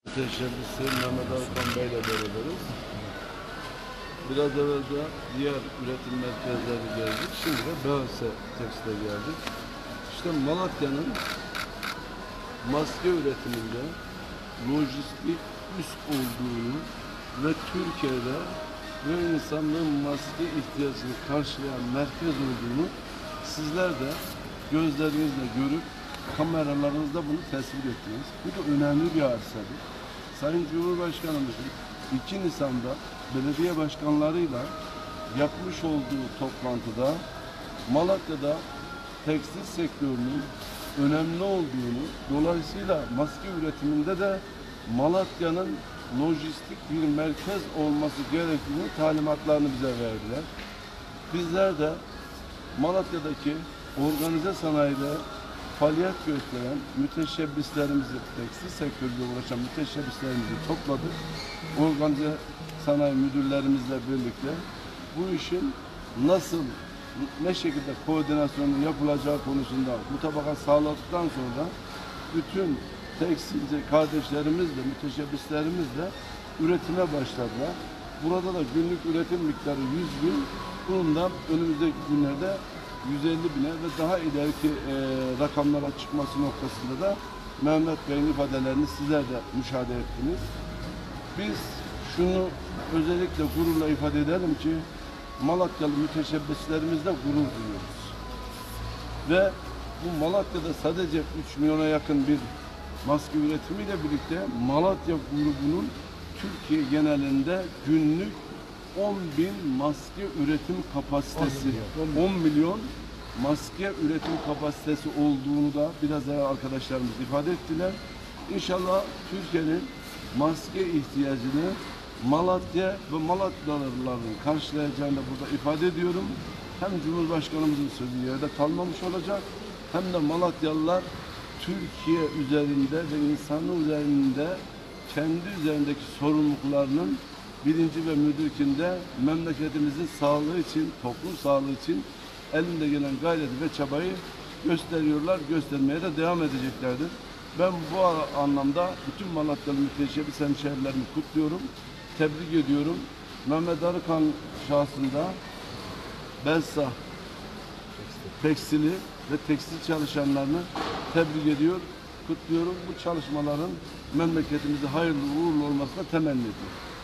Teşebbüsü Mehmet Arkan Bey ile beraberiz. Biraz evvel de diğer üretim merkezleri geldik. Şimdi de BÖSE Tekstil'e geldik. İşte Malatya'nın maske üretiminde lojistik üst olduğunu ve Türkiye'de ve insanlığın maske ihtiyacını karşılayan merkez olduğunu sizler de gözlerinizle görüp kameralarınızda bunu tespit ettiniz. Bu da önemli bir hadisedir. Sayın Cumhurbaşkanımızın 2 Nisan'da belediye başkanlarıyla yapmış olduğu toplantıda Malatya'da tekstil sektörünün önemli olduğunu, dolayısıyla maske üretiminde de Malatya'nın lojistik bir merkez olması gerektiğini talimatlarını bize verdiler. Bizler de Malatya'daki organize sanayide faaliyet gösteren müteşebbislerimizi, tekstil sektörüyle uğraşan müteşebbislerimizi topladık. Organize sanayi müdürlerimizle birlikte bu işin nasıl, ne şekilde koordinasyonu yapılacağı konusunda mutabakat sağladıktan sonra bütün tekstilci kardeşlerimizle, müteşebbislerimizle üretime başladılar. Burada da günlük üretim miktarı 100.000, bunun da önümüzdeki günlerde 150.000'e ve daha ileriki rakamlara çıkması noktasında da Mehmet Bey'in ifadelerini sizler de müşahede ettiniz. Biz şunu özellikle gururla ifade edelim ki Malatyalı müteşebbislerimizle gurur duyuyoruz. Ve bu Malatya'da sadece 3 milyona yakın bir maske üretimiyle birlikte Malatya grubunun Türkiye genelinde günlük 10.000 maske üretim kapasitesi, 10 milyon maske üretim kapasitesi olduğunu da biraz evvel arkadaşlarımız ifade ettiler. İnşallah Türkiye'nin maske ihtiyacını Malatya ve Malatyalıların karşılayacağını da burada ifade ediyorum. Hem Cumhurbaşkanımızın sözü yerde kalmamış olacak, hem de Malatyalılar Türkiye üzerinde ve insanlık üzerinde kendi üzerindeki sorumluluklarının bilinci ve müdrikinde memleketimizin sağlığı için, toplum sağlığı için elinde gelen gayreti ve çabayı gösteriyorlar, göstermeye de devam edeceklerdir. Ben bu anlamda bütün Malatyalı müteşebbis hemşehrilerimi kutluyorum, tebrik ediyorum. Mehmet Arıkan şahsında Belsa tekstili ve tekstil çalışanlarını tebrik ediyor, kutluyorum. Bu çalışmaların memleketimize hayırlı uğurlu olmasına temenni ediyorum.